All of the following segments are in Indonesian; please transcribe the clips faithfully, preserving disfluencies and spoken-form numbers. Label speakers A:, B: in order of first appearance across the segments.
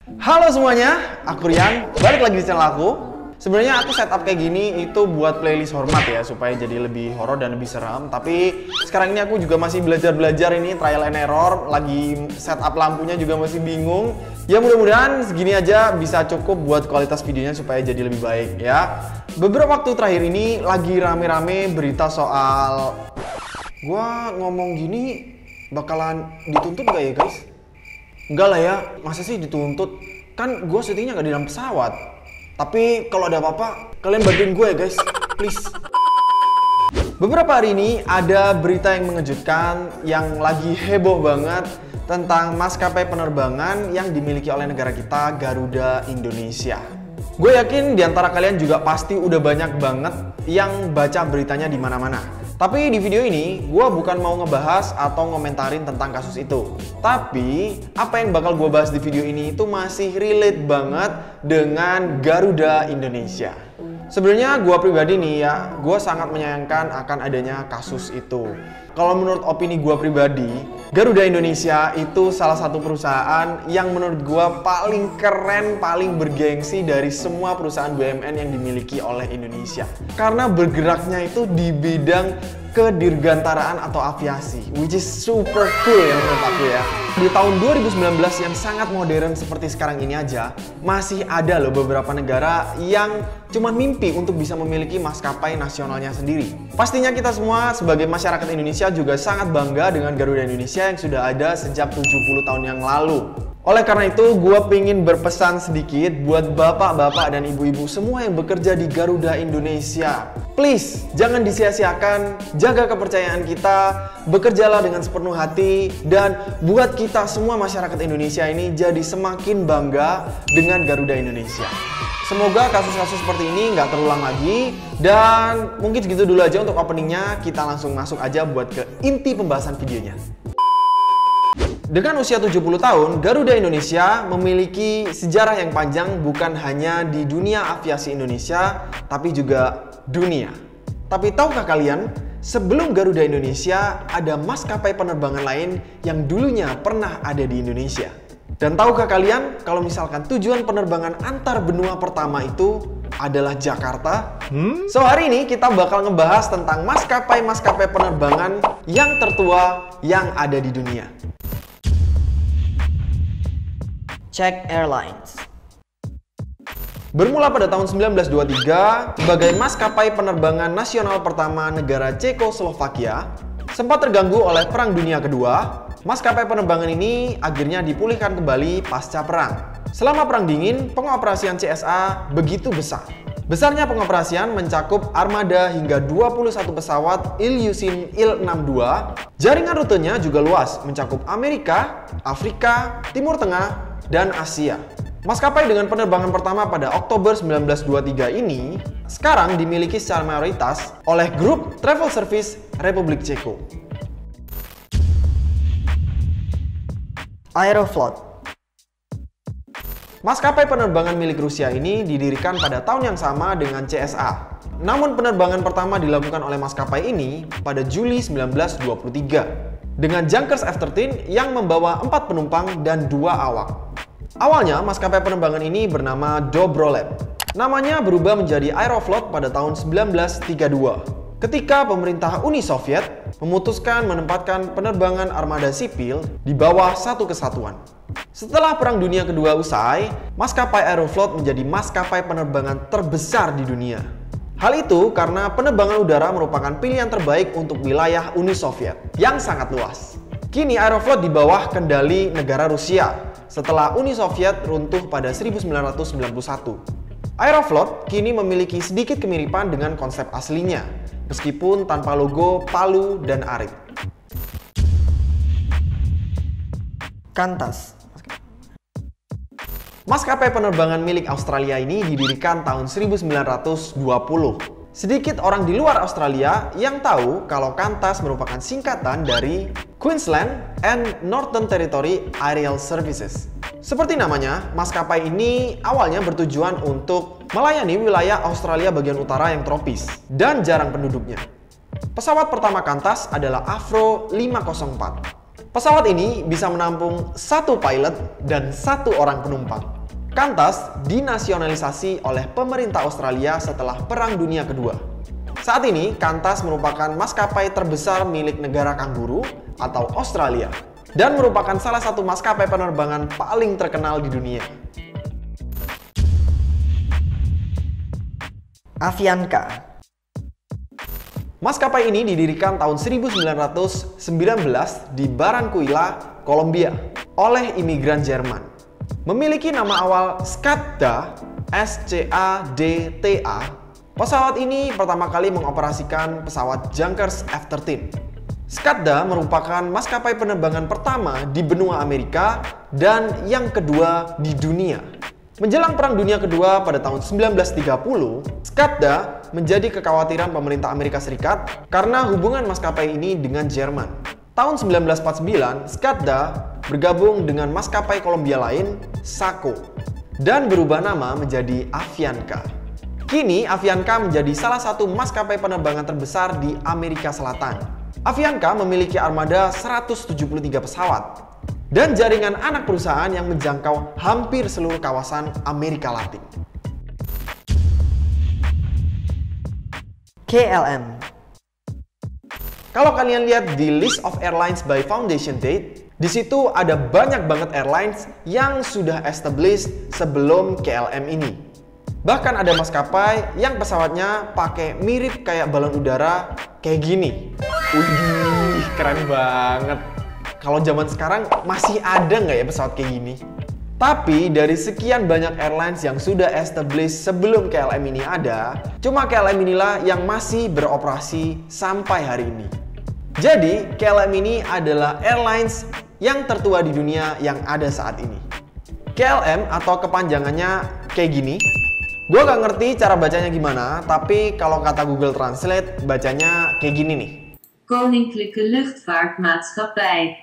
A: Halo semuanya, aku Rian, balik lagi di channel aku. Sebenarnya aku setup kayak gini itu buat playlist hormat ya, supaya jadi lebih horor dan lebih seram. Tapi sekarang ini aku juga masih belajar-belajar ini, trial and error. Lagi setup lampunya juga masih bingung. Ya mudah-mudahan segini aja bisa cukup buat kualitas videonya supaya jadi lebih baik ya. Beberapa waktu terakhir ini lagi rame-rame berita soal gua ngomong gini bakalan dituntut gak ya guys? Enggak lah ya, masa sih dituntut? Kan gue syutingnya nggak di dalam pesawat. Tapi kalau ada apa-apa, kalian bantuin gue ya guys, please. Beberapa hari ini ada berita yang mengejutkan, yang lagi heboh banget tentang maskapai penerbangan yang dimiliki oleh negara kita, Garuda Indonesia. Gue yakin di antara kalian juga pasti udah banyak banget yang baca beritanya di mana-mana. Tapi di video ini, gue bukan mau ngebahas atau ngomentarin tentang kasus itu. Tapi, apa yang bakal gue bahas di video ini itu masih relate banget dengan Garuda Indonesia. Sebenarnya gue pribadi nih ya, gue sangat menyayangkan akan adanya kasus itu. Kalau menurut opini gue pribadi, Garuda Indonesia itu salah satu perusahaan yang menurut gue paling keren, paling bergengsi dari semua perusahaan B U M N yang dimiliki oleh Indonesia. Karena bergeraknya itu di bidang kedirgantaraan atau aviasi, which is super cool ya menurut aku ya. Di tahun dua ribu sembilan belas yang sangat modern seperti sekarang ini aja, masih ada loh beberapa negara yang cuma mimpi untuk bisa memiliki maskapai nasionalnya sendiri. Pastinya kita semua sebagai masyarakat Indonesia juga sangat bangga dengan Garuda Indonesia yang sudah ada sejak tujuh puluh tahun yang lalu. Oleh karena itu, gue pengen berpesan sedikit buat bapak-bapak dan ibu-ibu semua yang bekerja di Garuda Indonesia. Please, jangan disia-siakan, jaga kepercayaan kita, bekerjalah dengan sepenuh hati, dan buat kita semua masyarakat Indonesia ini jadi semakin bangga dengan Garuda Indonesia. Semoga kasus-kasus seperti ini nggak terulang lagi, dan mungkin segitu dulu aja untuk openingnya. Kita langsung masuk aja buat ke inti pembahasan videonya. Dengan usia tujuh puluh tahun, Garuda Indonesia memiliki sejarah yang panjang bukan hanya di dunia aviasi Indonesia, tapi juga dunia. Tapi tahukah kalian, sebelum Garuda Indonesia, ada maskapai penerbangan lain yang dulunya pernah ada di Indonesia? Dan tahukah kalian, kalau misalkan tujuan penerbangan antar benua pertama itu adalah Jakarta? Hmm? So, hari ini kita bakal ngebahas tentang maskapai-maskapai penerbangan yang tertua yang ada di dunia.
B: Czech Airlines.
A: Bermula pada tahun sembilan belas dua puluh tiga, sebagai maskapai penerbangan nasional pertama negara Cekoslovakia, sempat terganggu oleh Perang Dunia Kedua, maskapai penerbangan ini akhirnya dipulihkan kembali pasca perang. Selama Perang Dingin, pengoperasian C S A begitu besar. Besarnya pengoperasian mencakup armada hingga dua puluh satu pesawat Ilyushin Il enam puluh dua. Jaringan rutenya juga luas, mencakup Amerika, Afrika, Timur Tengah, dan Asia. Maskapai dengan penerbangan pertama pada Oktober sembilan belas dua puluh tiga ini sekarang dimiliki secara mayoritas oleh grup Travel Service Republik Ceko.
B: Aeroflot.
A: Maskapai penerbangan milik Rusia ini didirikan pada tahun yang sama dengan C S A. Namun penerbangan pertama dilakukan oleh maskapai ini pada Juli sembilan belas dua puluh tiga dengan Junkers F tiga belas yang membawa empat penumpang dan dua awak. Awalnya maskapai penerbangan ini bernama Dobrolet. Namanya berubah menjadi Aeroflot pada tahun sembilan belas tiga puluh dua ketika pemerintah Uni Soviet memutuskan menempatkan penerbangan armada sipil di bawah satu kesatuan. Setelah Perang Dunia Kedua usai, maskapai Aeroflot menjadi maskapai penerbangan terbesar di dunia. Hal itu karena penerbangan udara merupakan pilihan terbaik untuk wilayah Uni Soviet yang sangat luas. Kini Aeroflot di bawah kendali negara Rusia setelah Uni Soviet runtuh pada seribu sembilan ratus sembilan puluh satu. Aeroflot kini memiliki sedikit kemiripan dengan konsep aslinya, meskipun tanpa logo palu dan arit.
B: Qantas.
A: Maskapai penerbangan milik Australia ini didirikan tahun seribu sembilan ratus dua puluh. Sedikit orang di luar Australia yang tahu kalau Qantas merupakan singkatan dari Queensland and Northern Territory Aerial Services. Seperti namanya, maskapai ini awalnya bertujuan untuk melayani wilayah Australia bagian utara yang tropis dan jarang penduduknya. Pesawat pertama Qantas adalah Avro lima nol empat. Pesawat ini bisa menampung satu pilot dan satu orang penumpang. Qantas dinasionalisasi oleh pemerintah Australia setelah Perang Dunia Kedua. Saat ini, Qantas merupakan maskapai terbesar milik negara kanguru atau Australia dan merupakan salah satu maskapai penerbangan paling terkenal di dunia.
B: Avianca.
A: Maskapai ini didirikan tahun seribu sembilan ratus sembilan belas di Barranquilla, Kolombia oleh imigran Jerman. Memiliki nama awal SCADA, S C A D T A. Pesawat ini pertama kali mengoperasikan pesawat Junkers F tiga belas. SCADA merupakan maskapai penerbangan pertama di benua Amerika dan yang kedua di dunia. Menjelang Perang Dunia Kedua pada tahun sembilan belas tiga puluh, SCADA menjadi kekhawatiran pemerintah Amerika Serikat karena hubungan maskapai ini dengan Jerman. Tahun sembilan belas empat puluh sembilan, SCADA bergabung dengan maskapai Kolombia lain, SACO, dan berubah nama menjadi Avianca. Kini, Avianca menjadi salah satu maskapai penerbangan terbesar di Amerika Selatan. Avianca memiliki armada seratus tujuh puluh tiga pesawat dan jaringan anak perusahaan yang menjangkau hampir seluruh kawasan Amerika Latin.
B: K L M.
A: Kalau kalian lihat di List of Airlines by Foundation Date, di situ ada banyak banget airlines yang sudah established sebelum K L M ini. Bahkan ada maskapai yang pesawatnya pakai mirip kayak balon udara kayak gini. Wih, keren banget. Kalau zaman sekarang masih ada nggak ya pesawat kayak gini? Tapi dari sekian banyak airlines yang sudah established sebelum K L M ini ada, cuma K L M inilah yang masih beroperasi sampai hari ini. Jadi K L M ini adalah airlines yang tertua di dunia yang ada saat ini. K L M atau kepanjangannya kayak gini. Gue gak ngerti cara bacanya gimana, tapi kalau kata Google Translate bacanya kayak gini nih.
C: Koninklijke Luchtvaartmaatschappij.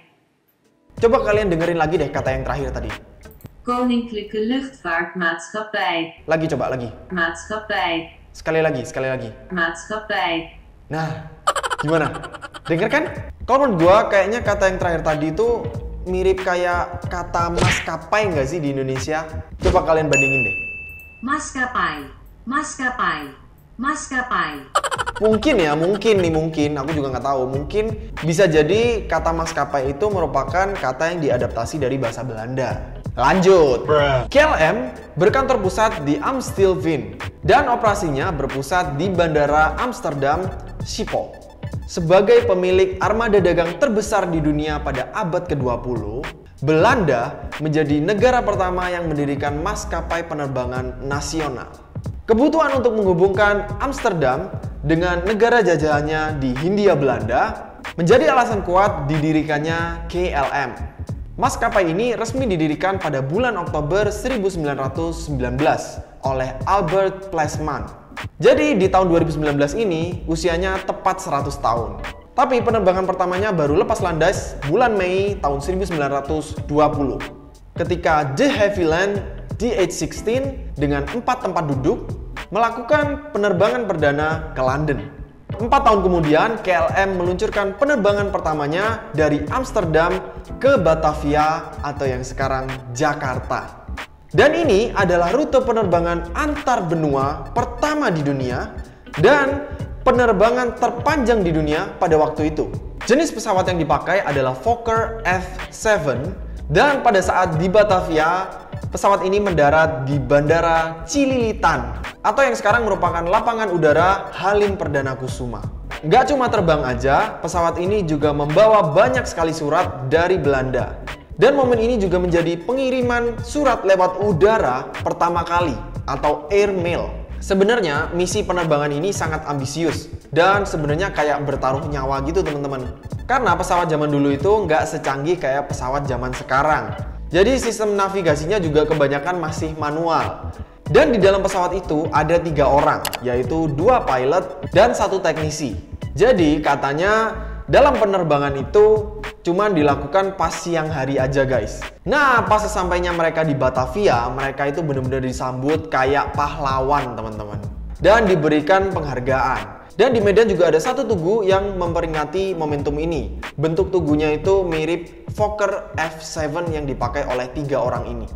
A: Coba kalian dengerin lagi deh kata yang terakhir tadi.
C: Koninklijke Luchtvaartmaatschappij.
A: Lagi coba lagi.
C: Maatschappij.
A: Sekali lagi, sekali lagi.
C: Maatschappij.
A: Nah, gimana? Dengar kan? Kalau menurut gue kayaknya kata yang terakhir tadi itu mirip kayak kata maskapai nggak sih di Indonesia? Coba kalian bandingin deh.
C: Maskapai. Maskapai. Maskapai.
A: Mungkin ya, mungkin nih mungkin, aku juga nggak tahu. Mungkin bisa jadi kata maskapai itu merupakan kata yang diadaptasi dari bahasa Belanda. Lanjut. Bruh. K L M berkantor pusat di Amstelveen dan operasinya berpusat di Bandara Amsterdam Schiphol. Sebagai pemilik armada dagang terbesar di dunia pada abad ke dua puluh, Belanda menjadi negara pertama yang mendirikan maskapai penerbangan nasional. Kebutuhan untuk menghubungkan Amsterdam dengan negara jajahannya di Hindia Belanda menjadi alasan kuat didirikannya K L M. Maskapai ini resmi didirikan pada bulan Oktober seribu sembilan ratus sembilan belas oleh Albert Plasman. Jadi di tahun dua ribu sembilan belas ini usianya tepat seratus tahun. Tapi penerbangan pertamanya baru lepas landas bulan Mei tahun seribu sembilan ratus dua puluh. Ketika De Havilland D H enam belas dengan empat tempat duduk melakukan penerbangan perdana ke London. Empat tahun kemudian, K L M meluncurkan penerbangan pertamanya dari Amsterdam ke Batavia atau yang sekarang Jakarta. Dan ini adalah rute penerbangan antar benua pertama di dunia dan penerbangan terpanjang di dunia pada waktu itu. Jenis pesawat yang dipakai adalah Fokker F tujuh dan pada saat di Batavia, pesawat ini mendarat di Bandara Cililitan atau yang sekarang merupakan lapangan udara Halim Perdana Kusuma. Nggak cuma terbang aja, pesawat ini juga membawa banyak sekali surat dari Belanda. Dan momen ini juga menjadi pengiriman surat lewat udara pertama kali atau airmail. Sebenarnya misi penerbangan ini sangat ambisius dan sebenarnya kayak bertaruh nyawa gitu teman-teman. Karena pesawat zaman dulu itu nggak secanggih kayak pesawat zaman sekarang. Jadi sistem navigasinya juga kebanyakan masih manual. Dan di dalam pesawat itu ada tiga orang, yaitu dua pilot dan satu teknisi. Jadi katanya dalam penerbangan itu cuman dilakukan pas siang hari aja guys. Nah pas sesampainya mereka di Batavia, mereka itu benar-benar disambut kayak pahlawan teman-teman. Dan diberikan penghargaan. Dan di Medan juga ada satu tugu yang memperingati momentum ini. Bentuk tugunya itu mirip Fokker F tujuh yang dipakai oleh tiga orang ini.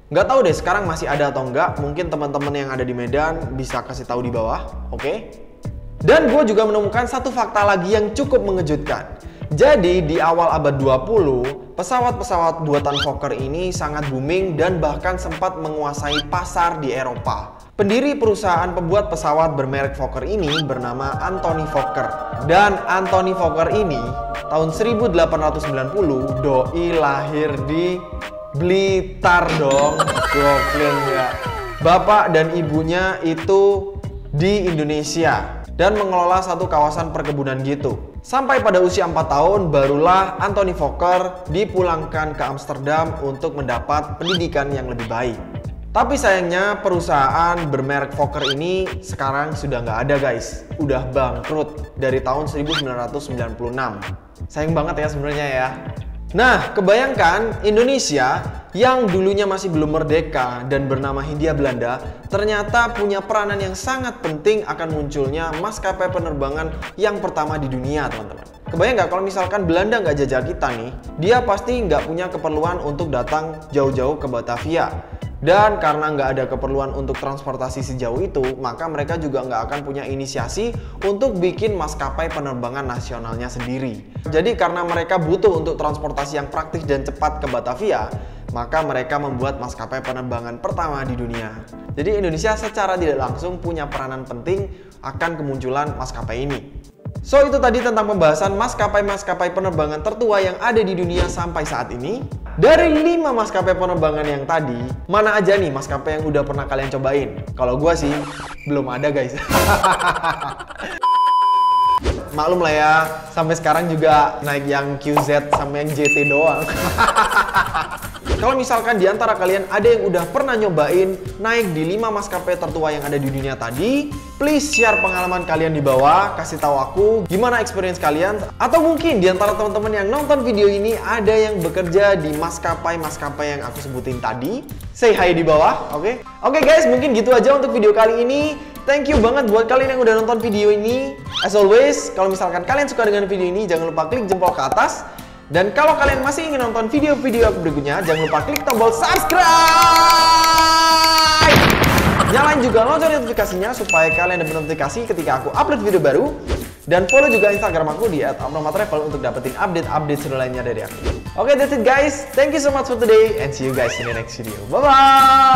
A: Nggak tahu deh sekarang masih ada atau enggak. Mungkin teman-teman yang ada di Medan bisa kasih tahu di bawah, oke? Okay? Dan gue juga menemukan satu fakta lagi yang cukup mengejutkan. Jadi di awal abad dua puluh, pesawat-pesawat buatan Fokker ini sangat booming dan bahkan sempat menguasai pasar di Eropa. Pendiri perusahaan pembuat pesawat bermerek Fokker ini bernama Anthony Fokker. Dan Anthony Fokker ini tahun seribu delapan ratus sembilan puluh doi lahir di Blitar dong. Goblin ya. Bapak dan ibunya itu di Indonesia dan mengelola satu kawasan perkebunan gitu. Sampai pada usia empat tahun barulah Anthony Fokker dipulangkan ke Amsterdam untuk mendapat pendidikan yang lebih baik. Tapi sayangnya perusahaan bermerek Fokker ini sekarang sudah nggak ada guys. Udah bangkrut dari tahun seribu sembilan ratus sembilan puluh enam. Sayang banget ya sebenarnya ya. Nah, kebayangkan Indonesia yang dulunya masih belum merdeka dan bernama Hindia Belanda ternyata punya peranan yang sangat penting akan munculnya maskapai penerbangan yang pertama di dunia, teman-teman. Kebayang nggak kalau misalkan Belanda nggak jajah kita nih, dia pasti nggak punya keperluan untuk datang jauh-jauh ke Batavia. Dan karena nggak ada keperluan untuk transportasi sejauh itu, maka mereka juga nggak akan punya inisiasi untuk bikin maskapai penerbangan nasionalnya sendiri. Jadi karena mereka butuh untuk transportasi yang praktis dan cepat ke Batavia, maka mereka membuat maskapai penerbangan pertama di dunia. Jadi Indonesia secara tidak langsung punya peranan penting akan kemunculan maskapai ini. So itu tadi tentang pembahasan maskapai-maskapai penerbangan tertua yang ada di dunia sampai saat ini. Dari lima maskapai penerbangan yang tadi, mana aja nih maskapai yang udah pernah kalian cobain? Kalau gua sih belum ada guys. Maklum lah ya, sampai sekarang juga naik yang Q Z sama yang J T doang. Kalau misalkan di antara kalian ada yang udah pernah nyobain naik di lima maskapai tertua yang ada di dunia tadi, please share pengalaman kalian di bawah, kasih tahu aku gimana experience kalian. Atau mungkin di antara teman-teman yang nonton video ini ada yang bekerja di maskapai-maskapai yang aku sebutin tadi, say hi di bawah, oke? Okay? Oke okay guys, mungkin gitu aja untuk video kali ini. Thank you banget buat kalian yang udah nonton video ini. As always, kalau misalkan kalian suka dengan video ini, jangan lupa klik jempol ke atas. Dan kalau kalian masih ingin nonton video-video aku berikutnya, jangan lupa klik tombol subscribe. Nyalain juga lonceng notifikasinya supaya kalian dapat notifikasi ketika aku upload video baru. Dan follow juga Instagram aku di at abnormaltravel untuk dapetin update-update seru lainnya dari aku. Oke, okay, that's it guys. Thank you so much for today and see you guys in the next video. Bye-bye!